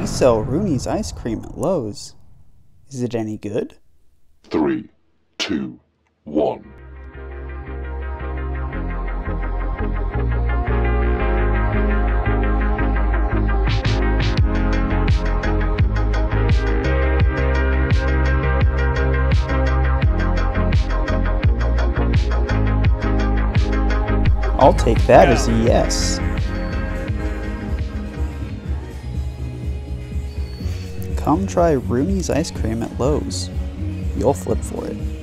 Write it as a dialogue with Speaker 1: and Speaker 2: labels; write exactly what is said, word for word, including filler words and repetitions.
Speaker 1: sell Rooney's ice cream at Lowe's. Is it any good?
Speaker 2: Three, two, one.
Speaker 1: I'll take that as a yes. Come try Rooney's ice cream at Lowe's. You'll flip for it.